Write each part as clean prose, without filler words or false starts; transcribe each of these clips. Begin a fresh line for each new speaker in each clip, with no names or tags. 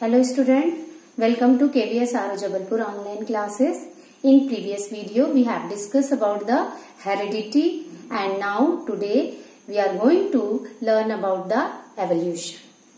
Hello student, welcome to KVS RO Jabalpur online classes. In previous video we have discussed about the heredity and now today we are going to learn about the evolution.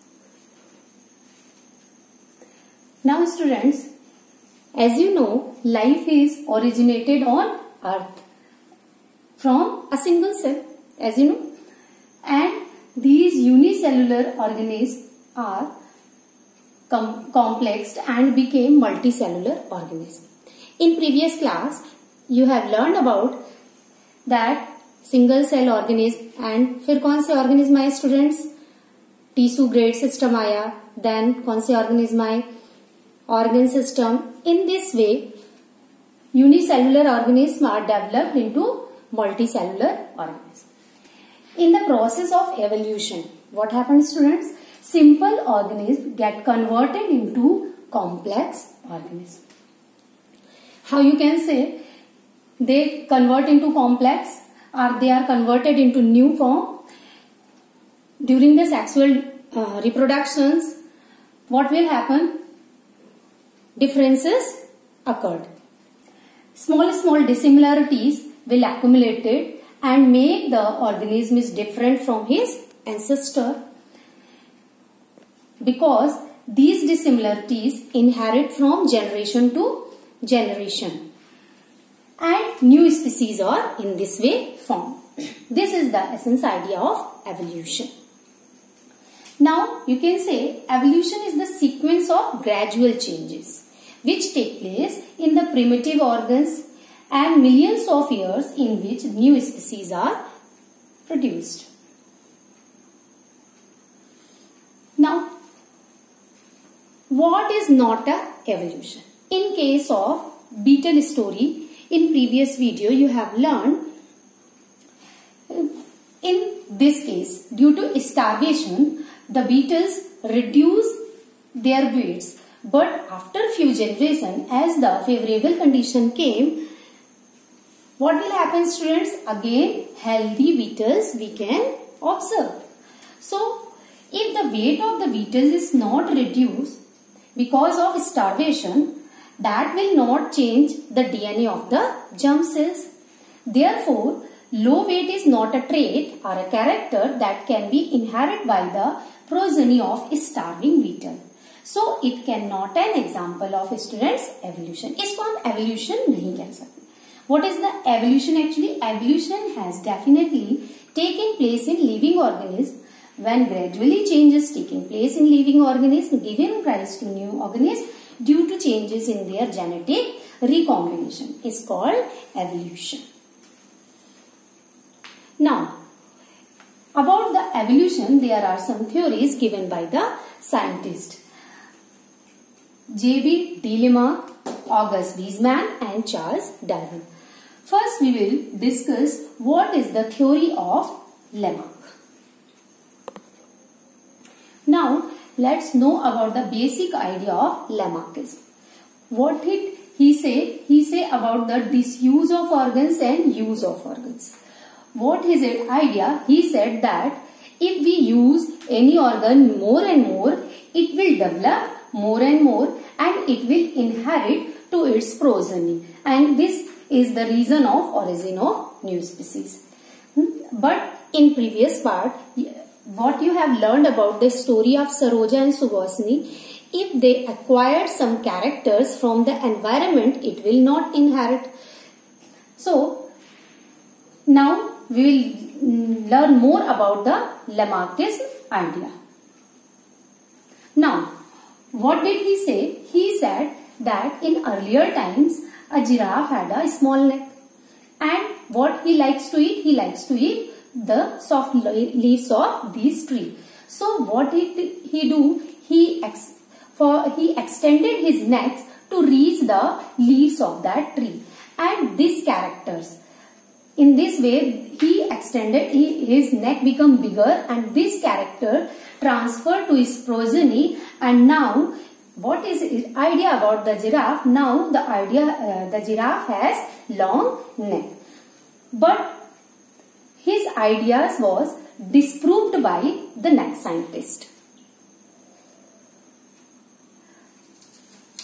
Now students, as you know, life is originated on earth from a single cell, as you know, and these unicellular organisms are complexed and became multicellular organisms. In previous class, you have learned about that single cell organism and फिर कौन से organism आए students? Tissue grade system आया, then कौन से organism आए? Organ system. In this way, unicellular organisms are developed into multicellular organisms. In the process of evolution, what happens students? Simple organisms get converted into complex organisms. How you can say they convert into complex or they are converted into new form? During the sexual reproductions, what will happen? Differences occurred. Small dissimilarities will accumulate and make the organism is different from his ancestor. Because these dissimilarities inherit from generation to generation and new species are in this way formed. This is the essence idea of evolution. Now you can say evolution is the sequence of gradual changes which take place in the primitive organs and millions of years in which new species are produced. Now, what is not a evolution? In case of beetle story, in previous video you have learned, in this case due to starvation the beetles reduce their weights, but after few generations as the favorable condition came, what will happen students? Again healthy beetles we can observe. So if the weight of the beetles is not reduced because of starvation, that will not change the DNA of the germ cells. Therefore, low weight is not a trait or a character that can be inherited by the progeny of starving beetle. So, it cannot an example of students evolution. इसको हम evolution नहीं कह सकते. What is the evolution actually? Evolution has definitely taken place in living organisms. When gradually changes taking place in living organisms giving rise to new organisms due to changes in their genetic recombination is called evolution. Now, about the evolution, there are some theories given by the scientists J.B. Lemma, August Weismann and Charles Darwin. First, we will discuss what is the theory of Lamarck. Now, let's know about the basic idea of Lamarckism. What did he say? He say about the disuse of organs and use of organs. What is his idea? He said that if we use any organ more and more, it will develop more and more and it will inherit to its progeny. And this is the reason of origin of new species. But in previous part, what you have learned about the story of Saroja and Suhasini, if they acquired some characters from the environment, it will not inherit. So, now we will learn more about the Lamarckism idea. Now, what did he say? He said that in earlier times, a giraffe had a small neck. And what he likes to eat? He likes to eat the soft leaves of this tree. So what did he do? He extended his neck to reach the leaves of that tree. And these characters, in this way, he extended his neck become bigger and this character transferred to his progeny. And now, what is his idea about the giraffe? Now the giraffe has long neck. But his ideas was disproved by the next scientist.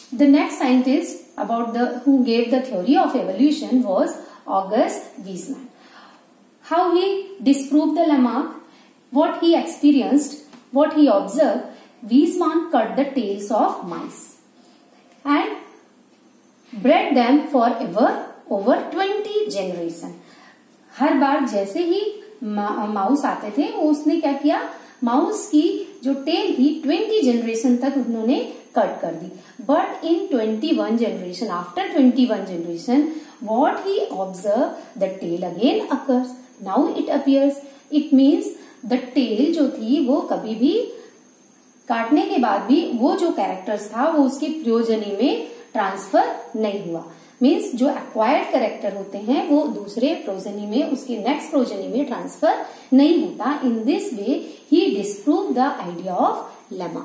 The next scientist who gave the theory of evolution was August Weismann. How he disproved the lemma, what he experienced, what he observed. Weismann cut the tails of mice and bred them forever over 20 generation. हर बार जैसे ही mouse आते थे उसने क्या किया, mouse की जो tell थी 20 generation तक उन्होंने कट कर दी. But in 21 generation, after 21 generation, what he observed, the tail again occurs. Now it appears. It means the tail जो थी वो कभी भी काटने के बाद भी वो जो कैरेक्टर्स था वो उसकी प्रोजेनी में ट्रांसफर नहीं हुआ. मीन्स जो एक्वायर्ड कैरेक्टर होते हैं वो दूसरे प्रोजेनी में, उसके नेक्स्ट प्रोजेनी में ट्रांसफर नहीं होता. In this way he disprove the idea of Lamarck.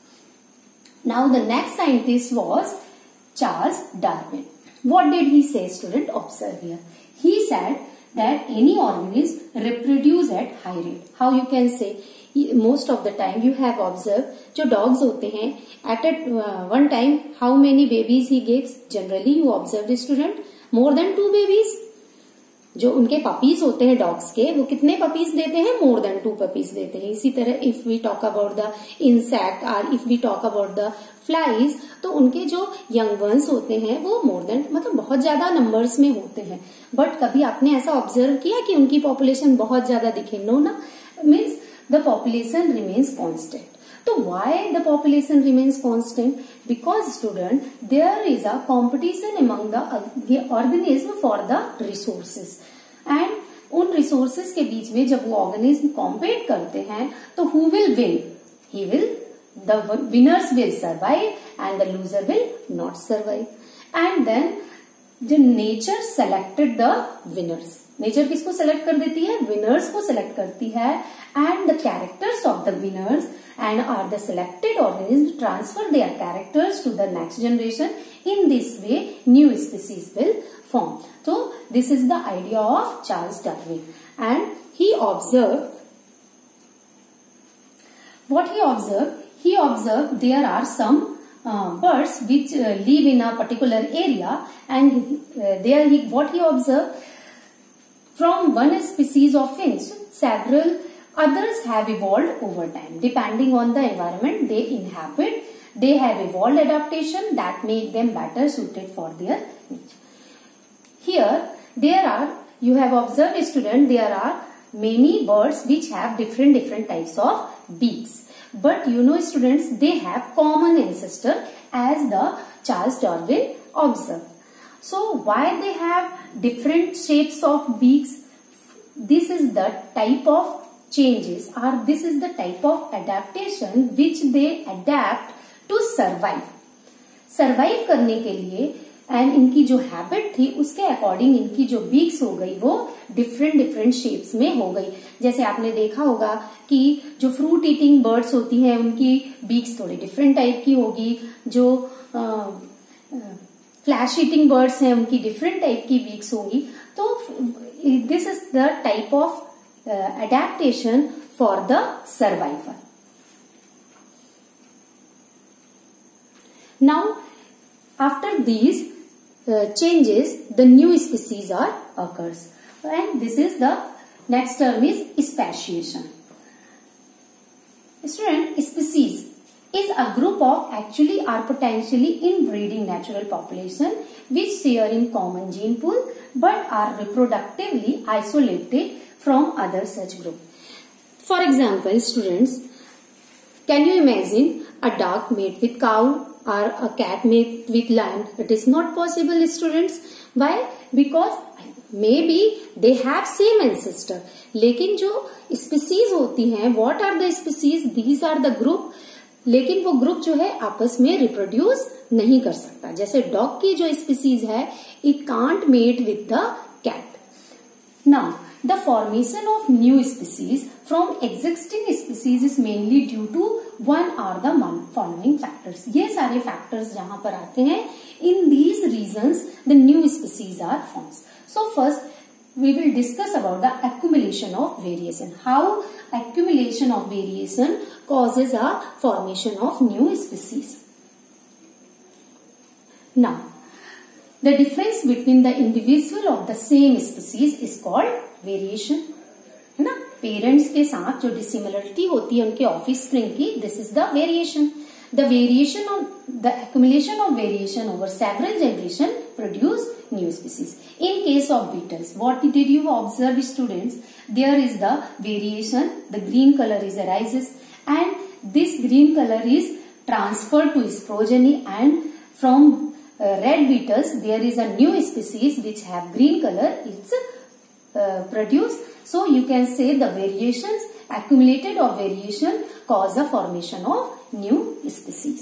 Now the next scientist was Charles Darwin. What did he say, student? Observe here. He said that any organism reproduce at high rate. How you can say? Most of the time you have observed, जो dogs होते हैं, at one time how many babies he gives? Generally you observe, student, more than 2 babies. जो उनके puppies होते हैं dogs के, वो कितने पपीज देते हैं? मोर देन 2 पपीज देते हैं. इसी तरह if we talk about the insect और if we talk about the flies, तो उनके जो यंग वंस होते हैं वो मोर देन, मतलब बहुत ज्यादा नंबर्स में होते हैं. बट कभी आपने ऐसा ऑब्जर्व किया कि उनकी पॉपुलेशन बहुत ज्यादा दिखे? नो ना. Means the population remains constant. So why the population remains constant? Because student, there is a competition among the organism for the resources. And उन resources के बीच में जब वो organism compete करते हैं तो who will win? The winners will survive and the loser will not survive. And then the nature selected the winners. Nature किसको select कर देती है? विनर्स को सेलेक्ट करती है. And the characters of the winners and are the selected organisms transfer their characters to the next generation. In this way, new species will form. So, this is the idea of Charles Darwin. And he observed, what he observed? He observed there are some birds which live in a particular area, and what he observed, from one species of finch, several others have evolved over time. Depending on the environment they inhabit, they have evolved adaptation that make them better suited for their niche. Here, you have observed, student, there are many birds which have different types of beaks. But you know, students, they have common ancestor as the Charles Darwin observed. So, why they have different shapes of beaks? This is the type of changes, or this is the type of adaptation which they adapt to survive. Survive करने के लिए and इनकी जो habit थी उसके according इनकी जो beaks हो गई वो डिफरेंट शेप्स में हो गई. जैसे आपने देखा होगा कि जो फ्रूट ईटिंग बर्ड्स होती हैं उनकी बीक्स थोड़ी डिफरेंट टाइप की होगी. जो फ्लैश ईटिंग बर्ड्स हैं उनकी डिफरेंट टाइप की बीक्स होंगी. तो this is the type of adaptation for the survivor. Now, after these changes, the new species occurs, and this is the next term is speciation. Student, species is a group of actually or potentially inbreeding natural population which share in common gene pool but are reproductively isolated from other such group. For example, students, can you imagine a dog mate with cow or a cat mate with lion? It is not possible, students. Why? Because maybe they have same ancestor. लेकिन जो species होती हैं, what are the species? These are the group. लेकिन वो group जो है आपस में रिप्रोड्यूस नहीं कर सकता. जैसे डॉग की जो स्पीसीज है, it can't mate with the cat. Now, the formation of new species from existing species is mainly due to one or the following factors. ये सारे factors जहां पर आते हैं, in these reasons the new species are formed. So first we will discuss about the accumulation of variation. How accumulation of variation causes a formation of new species. Now, the difference between the individual of the same species is called variation, है ना. Parents के साथ जो dissimilarity होती है उनके offspring की, this is the variation. The variation of the accumulation of variation over several generation produce new species. In case of beetles, what did you observe, students? There is the variation. The green color is arises, and this green color is transferred to its progeny, and from red beetles there is a new species which have green color. It's produced. So you can say the variations accumulated of variation cause the formation of new species.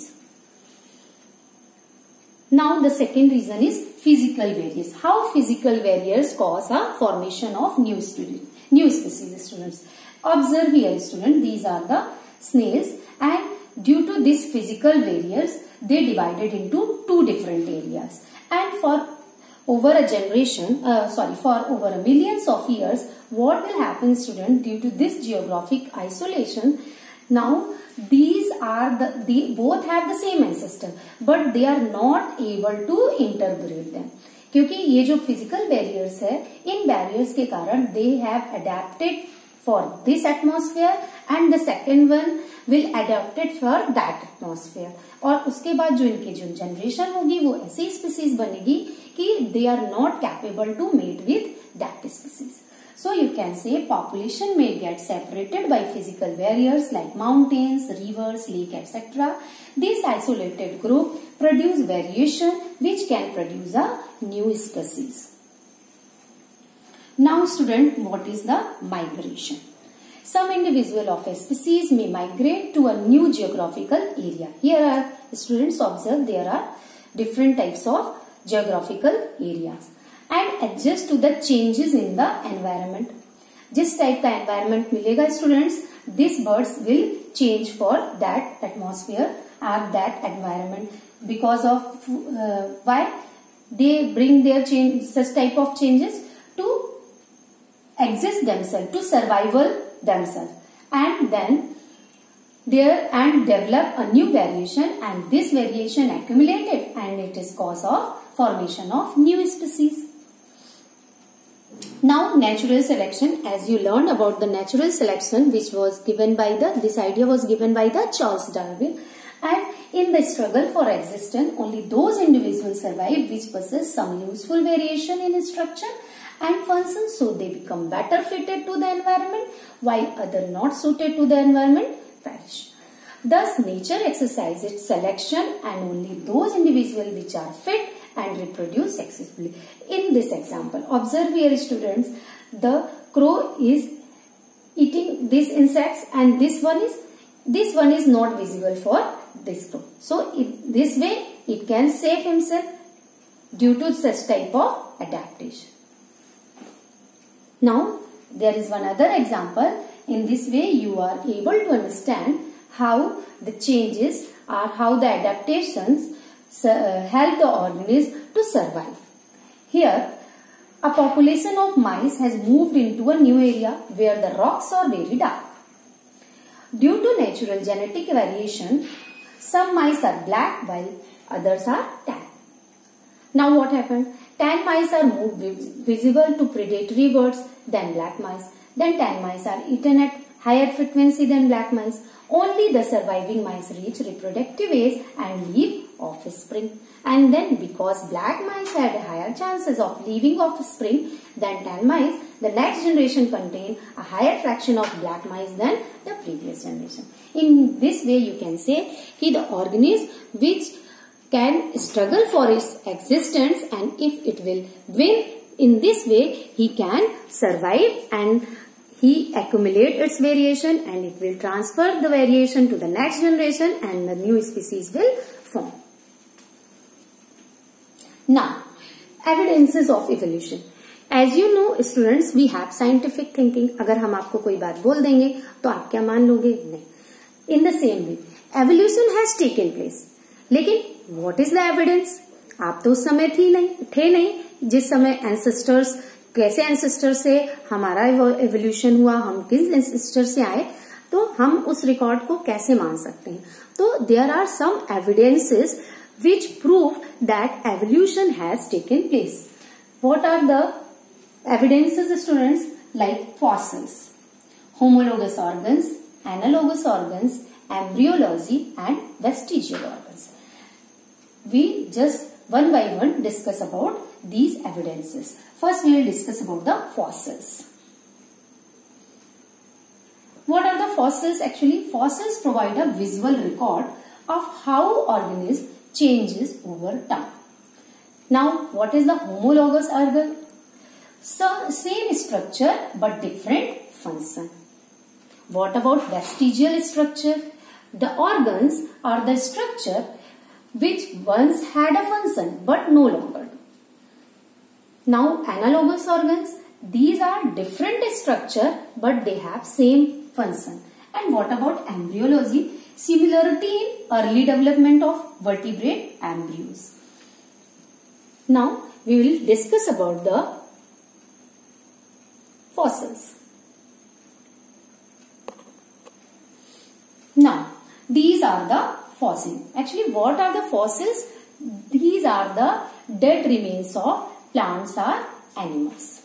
Now the second reason is physical barriers. How physical barriers cause a formation of new species, students? Observe here, students, these are the snails, and due to these physical barriers they divided into two different areas, and for over a generation, for over a millions of years, what will happen, student, due to this geographic isolation? Now these are they both have the same ancestor, but they are not able to interbreed them. क्योंकि ये जो physical barriers है, इन barriers के कारण they have adapted for this atmosphere, and the second one will adapted for that atmosphere. और उसके बाद जो इनकी जो generation होगी वो ऐसी species बनेगी कि they are not capable to mate with that species. So you can say population may get separated by physical barriers like mountains, rivers, lake, etc. This isolated group produce variation which can produce a new species. Now student, what is the migration? Some individual of a species may migrate to a new geographical area. Here are students observe there are different types of geographical areas and adjust to the changes in the environment. जिस type का environment मिलेगा students, these birds will change for that atmosphere or that environment. Because of why they bring their change, such type of changes to exist themselves, to survival themselves, and then there and develop a new variation, and this variation accumulated and it is cause of formation of new species. Now natural selection, as you learned about the natural selection which was given by this idea was given by the Charles Darwin, and in the struggle for existence only those individuals survive which possess some useful variation in structure and function, so they become better fitted to the environment, while other not suited to the environment perish. Thus nature exercises its selection, and only those individuals which are fit and reproduce successfully. In this example, observe here students, the crow is eating these insects, and this one is not visible for this crow. So this way it can save himself due to such type of adaptation. Now there is one other example. In this way you are able to understand how the changes or how the adaptations help the organism to survive. Here, a population of mice has moved into a new area where the rocks are very dark. Due to natural genetic variation, some mice are black while others are tan. Now what happened? Tan mice are more visible to predatory birds than black mice. Then tan mice are eaten at higher frequency than black mice. Only the surviving mice reach reproductive age and leave offspring. And then because black mice had higher chances of leaving offspring than tan mice, the next generation contained a higher fraction of black mice than the previous generation. In this way you can say that the organism which can struggle for its existence, and if it will win in this way, he can survive and he accumulate its variation, and it will transfer the variation to the next generation and the new species will form. Now, evidences of evolution. As you know students, we have scientific thinking. अगर हम आपको कोई बात बोल देंगे तो आप क्या मान लोगे? नहीं. In the same way, evolution has taken place. लेकिन what is the evidence? आप तो उस समय थे नहीं जिस समय ancestors, कैसे ancestor से हमारा evolution हुआ, हम किस ancestor से आए, तो हम उस रिकॉर्ड को कैसे मान सकते हैं? तो there are some evidences which prove that evolution has taken place. What are the evidences, students? Like fossils, homologous organs, analogous organs, embryology and vestigial organs. We just one by one discuss about these evidences. First we will discuss about the fossils. What are the fossils? Actually, fossils provide a visual record of how organism changes over time. Now, what is the homologous organ? So, same structure but different function. What about vestigial structure? The organs are the structure which once had a function but no longer do. Now, analogous organs, these are different structure but they have same function. And what about embryology? Similarity in early development of vertebrate embryos. Now, we will discuss about the fossils. Now, these are the fossils. Actually, what are the fossils? These are the dead remains of plants or animals.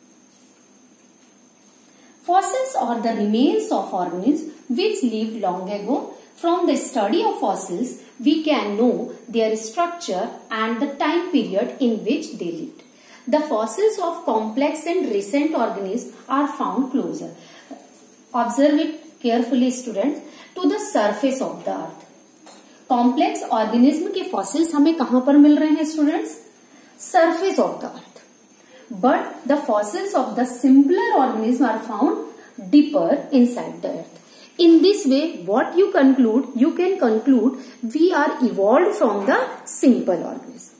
Fossils are the remains of organisms which lived long ago. From the study of fossils, we can know their structure and the time period in which they lived. The fossils of complex and recent organisms are found closer. Observe it carefully, students, to the surface of the earth. Complex organism के fossils हमें कहां पर मिल रहे हैं students? Surface of the earth. But the fossils of the simpler organism are found deeper inside the earth. In this way, what you can conclude we are evolved from the simple organism.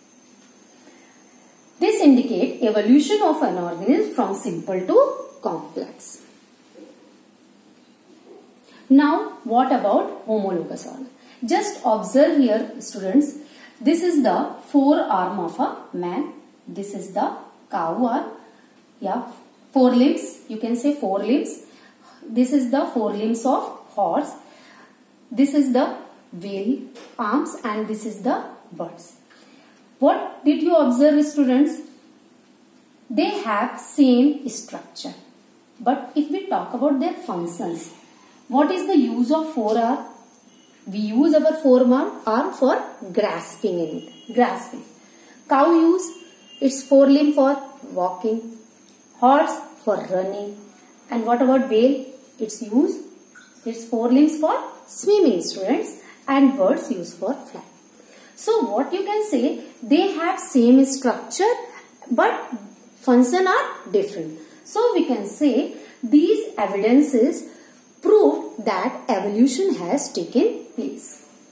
This indicates evolution of an organism from simple to complex. Now, what about homologous organ? Just observe here, students. This is the forearm of a man. This is the cow or forelimbs. You can say forelimbs. This is the forelimbs of horse. This is the whale arms and this is the birds. What did you observe, students? They have same structure. But if we talk about their functions, what is the use of forearm? We use our forearm for grasping in it. Grasping. Cow use its forelimb for walking. Horse for running. And what about whale? It's use its forelimbs for swimming, students. And birds use for flying. So what you can say, they have same structure but function are different. So we can say these evidences prove that evolution has taken place.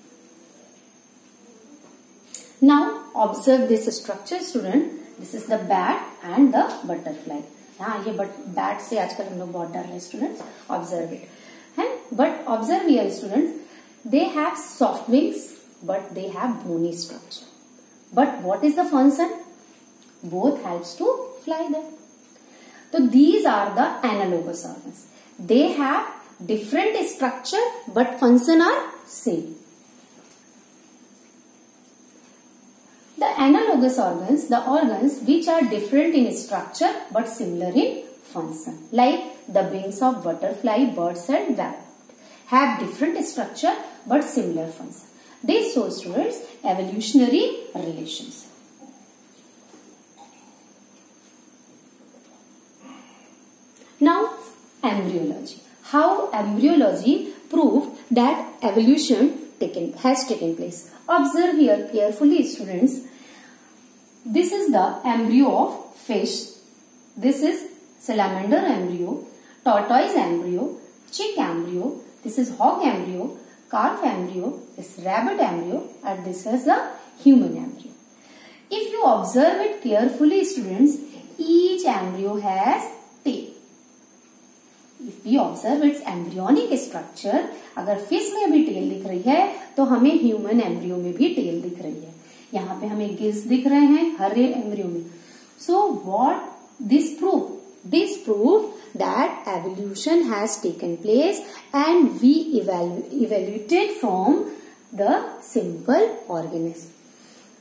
Now observe this structure, student. This is the bat and the butterfly. हाँ, ये bat से आजकल हम लोग बहुत डर रहे हैं, students. Observe it. But observe here, students. They have soft wings, but they have bony structure. But what is the function? Both helps to fly them. So these are the analogous organs. They have different structure but function are same. The analogous organs, the organs which are different in structure but similar in function, like the wings of butterfly, birds and rabbit, have different structure but similar function. They show, students, evolutionary relations. Now, embryology. How embryology proved that evolution has taken place. Observe here carefully, students. This is the embryo of fish. This is salamander embryo, tortoise embryo, chick embryo. This is hog embryo, calf embryo, this rabbit embryo, and this is the human embryo. If you observe it carefully, students, each embryo has tail. If we observe its embryonic structure, अगर fish में भी tell दिख रही है तो हमें human embryo में भी टेल दिख रही है. यहाँ पे हमें गिल्स दिख रहे हैं हर एम्ब्रियो में. So what this prove? This prove that evolution has taken place and we evaluated from the simple organism.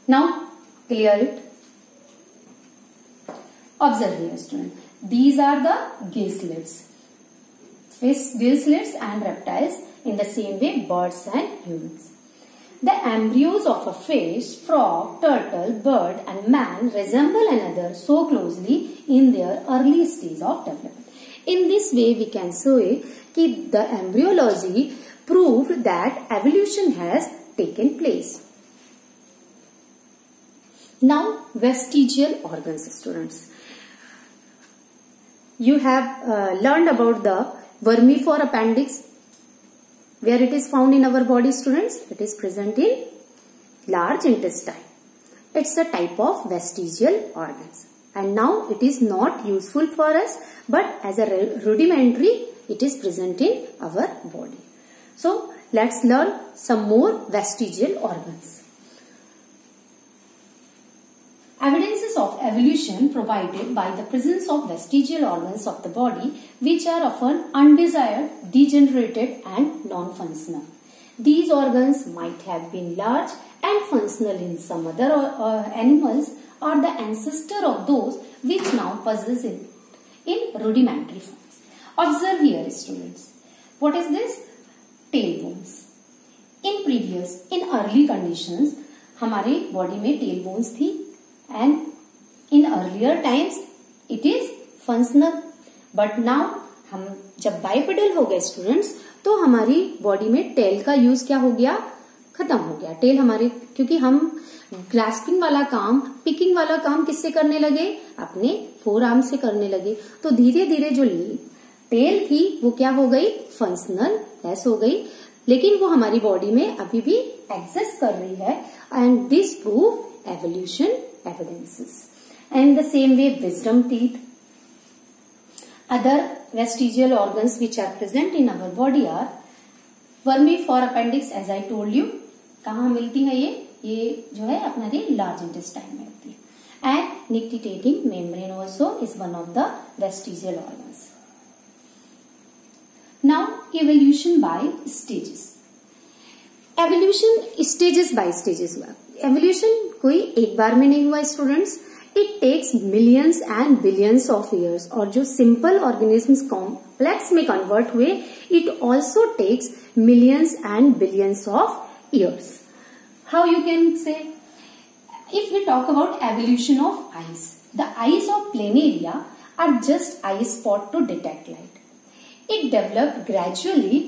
Now clear it. Observe here student. These are the gill slits. Fish, gill slits and reptiles. In the same way birds and humans. The embryos of a fish, frog, turtle, bird and man resemble another so closely in their early stage of development. In this way we can say that the embryology proved that evolution has taken place. Now vestigial organs students. You have learned about the vermiform appendix. Where it is found in our body students? It is present in large intestine. It's a type of vestigial organs. And now it is not useful for us, but as a rudimentary it is present in our body. So let's learn some more vestigial organs. Evidences of evolution provided by the presence of vestigial organs of the body which are often undesired, degenerated and non-functional. These organs might have been large and functional in some other animals or the ancestor of those which now possess it in rudimentary forms. Observe here students. What is this? Tailbones. In early conditions हमारे body में tailbones थी. And in earlier times it is functional, but now हम जब bipedal हो गए students तो हमारी body में टेल का यूज क्या हो गया? खत्म हो गया. टेल हमारे, क्योंकि हम ग्रास्पिंग वाला काम, पिकिंग वाला काम किससे करने लगे? अपने फोर आर्म से करने लगे. तो धीरे धीरे जो टेल थी वो क्या हो गई? फंक्शनल लेस हो गई. लेकिन वो हमारी बॉडी में अभी भी एग्जिस्ट कर रही है. And this prove evolution evidences. And the same way wisdom teeth. Other vestigial organs which are present in our body are vermiform appendix, as I told you. कहाँ मिलती है ये जो है अपने large intestine में होती है. And nictitating membrane also is one of the vestigial organs. Now evolution by stages. Evolution stages by stages हुआ. एवोल्यूशन कोई एक बार में नहीं हुआ students. It takes millions and billions of years. और जो सिंपल ऑर्गेनिजम्स कॉम्प्लेक्स में कन्वर्ट हुए, it also takes millions and billions of years. How you can say? If we talk about evolution of eyes, the eyes of planaria are just eye spot to detect light. It develop gradually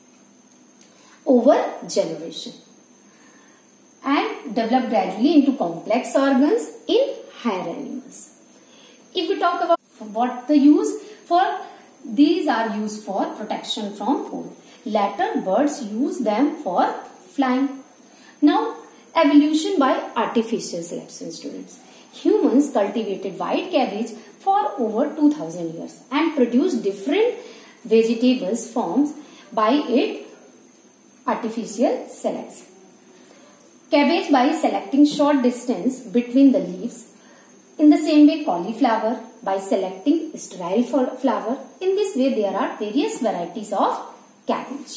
over generation and develop gradually into complex organs in higher animals. If we talk about what the use for, these are used for protection from cold. Later birds use them for flying. Now evolution by artificial selection students. Humans cultivated white cabbage for over 2000 years and produced different vegetables forms by it artificial selection. Cabbage by selecting short distance between the leaves. In the same way cauliflower by selecting sterile flower. In this way there are various varieties of cabbage.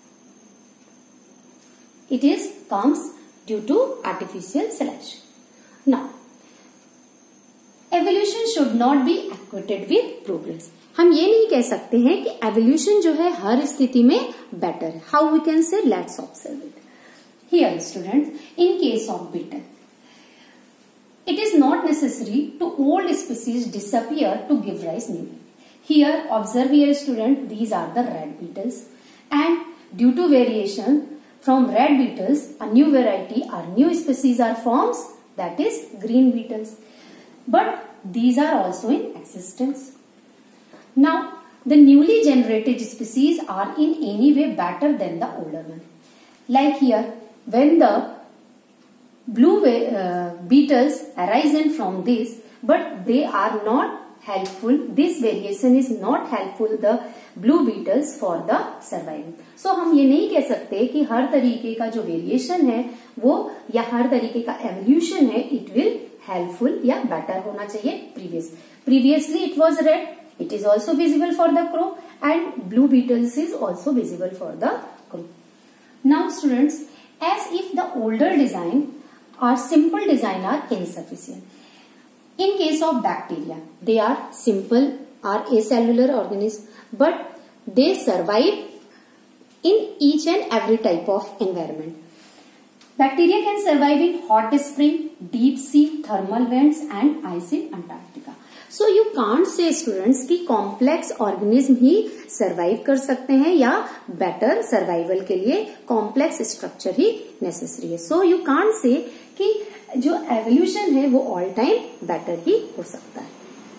It comes due to artificial selection. Now evolution should not be equated with progress. हम ये नहीं कह सकते हैं कि evolution जो है हर स्थिति में better है. How we can say? Let's observe it. Here students, in case of beetle, it is not necessary to old species disappear to give rise new. Here observe here student, these are the red beetles, and due to variation from red beetles a new variety or new species are formed, that is green beetles. But these are also in existence. Now the newly generated species are in any way better than the older one. Like here, when the blue beetles arisen from this, but they are not helpful. This variation is not helpful the blue beetles for the survival. So हम ये नहीं कह सकते कि हर तरीके का जो variation है वो या हर तरीके का एवोल्यूशन है इट विल हेल्पफुल या बेटर होना चाहिए. Previously it was red. It is also visible for the crow and blue beetles is also visible for the crow. Now students, as if the older design or simple design are insufficient. In case of bacteria, they are simple or acellular organisms, but they survive in each and every type of environment. Bacteria can survive in hot spring, deep sea, thermal vents and ice in Antarctica. So you can't say students कि complex organism ही survive कर सकते हैं या better survival के लिए complex structure ही necessary है. So you can't say कि जो evolution है वो all time better ही हो सकता है.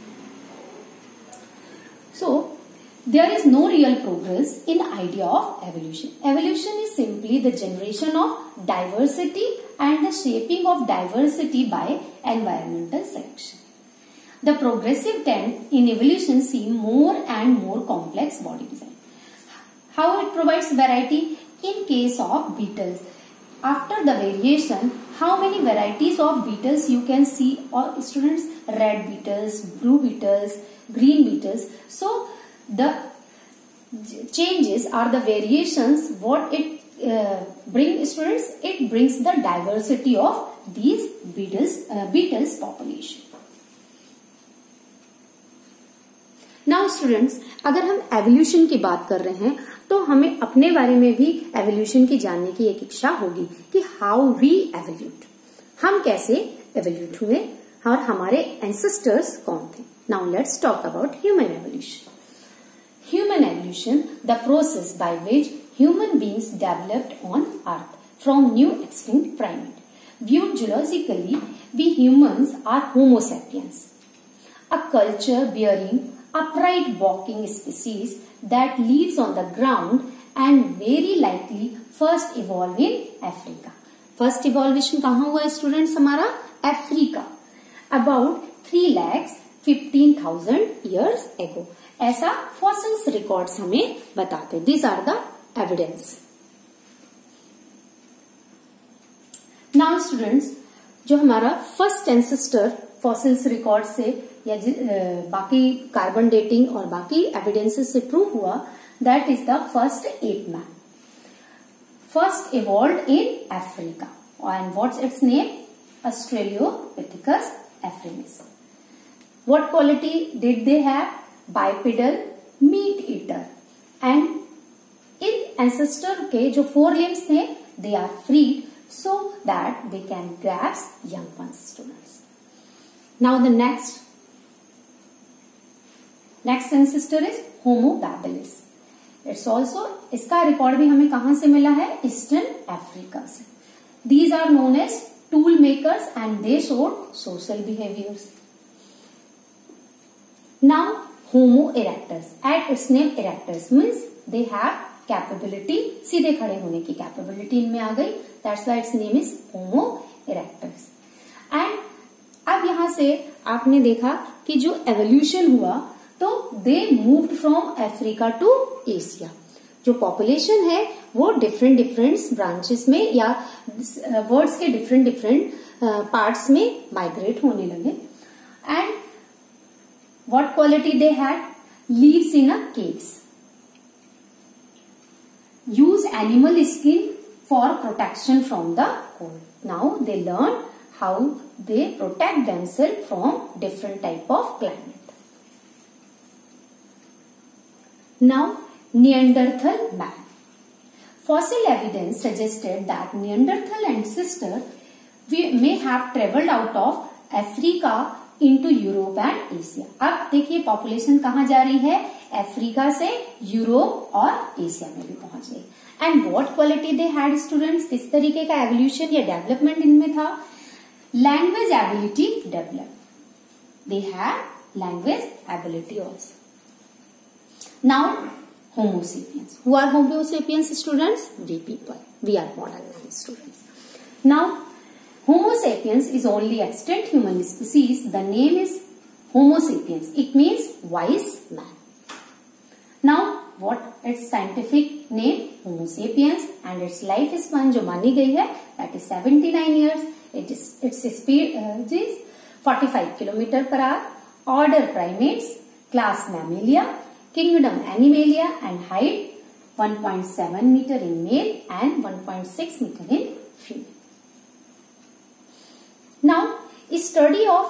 So there is no real progress in idea of evolution. Evolution is simply the generation of diversity and the shaping of diversity by environmental selection. The progressive trend in evolution see more and more complex body design. How it provides variety? In case of beetles, after the variation, how many varieties of beetles you can see? Or students, red beetles, blue beetles, green beetles. So the changes are the variations. What it brings, students? It brings the diversity of these beetles population. Now students, अगर हम evolution की बात कर रहे हैं तो हमें अपने बारे में भी एवोल्यूशन की जानने की एक इच्छा होगी कि हाउ वी एवोल्यूट, हम कैसे एवोल्यूट हुए और हमारे एंसेस्टर्स कौन थे. Now let's talk about human evolution. Human evolution, the process by which human beings developed on earth from new extinct primate. Viewed geologically, we humans are Homo sapiens, a culture bearing upright walking species that lives on the ground and very likely first evolved in Africa. First evolution कहाँ हुआ students हमारा? Africa, about 3,15,000 years ago. ऐसा fossils records हमें बताते. These are the evidence. Now students, जो हमारा first ancestor fossils record से या बाकी कार्बन डेटिंग और बाकी एविडेंसेस से प्रूव हुआ, that is the first ape man. First evolved in Africa and what's its name? Australopithecus africanus. What quality did they have? Bipedal, meat eater, and in ancestor के जो 4 limbs थे, they are freed so that they can grasp young ones, students. Now the next ancestor is Homo habilis. It's also, इसका record भी हमें कहां से मिला है? ईस्टर्न अफ्रीका से. These are known as tool makers and they showed social behaviors. Now Homo erectus, at its name erectus means they have capability, सीधे खड़े होने की कैपेबिलिटी इनमें आ गई. That's why its name is Homo erectus. And अब यहां से आपने देखा कि जो एवोल्यूशन हुआ तो they moved from Africa to Asia. जो पॉपुलेशन है वो डिफरेंट ब्रांचेस में या वर्ड्स के डिफरेंट पार्ट्स में माइग्रेट होने लगे. And what quality they had? Lives in a caves. Use animal skin for protection from the cold. Now they learn how they protect themselves from different type of climate. Now Neanderthal man. Fossil evidence suggested that Neanderthal ancestor may have traveled out of Africa into Europe and Asia. अब देखिए population कहाँ जा रही है? Africa से Europe और Asia में भी पहुंच गई. And what quality they had students? किस तरीके का एवोल्यूशन या डेवलपमेंट इनमें था? Language ability develop. They had language ability also. Now Homo sapiens. Who are Homo sapiens students? We people. We are modern man students. Now Homo sapiens is only extant human species. The name is Homo sapiens. It means wise man. Now, what its scientific name? Homo sapiens, and its lifespan जो मानी गई है that is 79 years. Its speed is 45 km/h. Order primates, class Mammalia, kingdom Animalia, and height 1.7 meter in male and 1.6 meter in female. Study of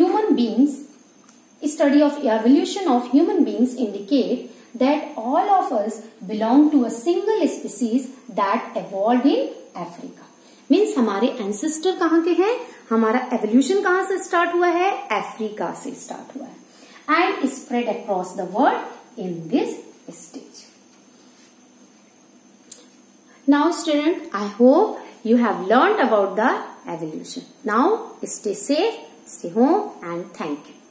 evolution of human beings indicate that all of us belong to a single species that evolved in Africa. मीन्स हमारे ancestor कहाँ के हैं, हमारा evolution कहाँ से start हुआ है, अफ्रीका से स्टार्ट हुआ है and spread across the world in this stage. Now student, I hope you have learned about the evolution. Now stay safe, stay home and thank you.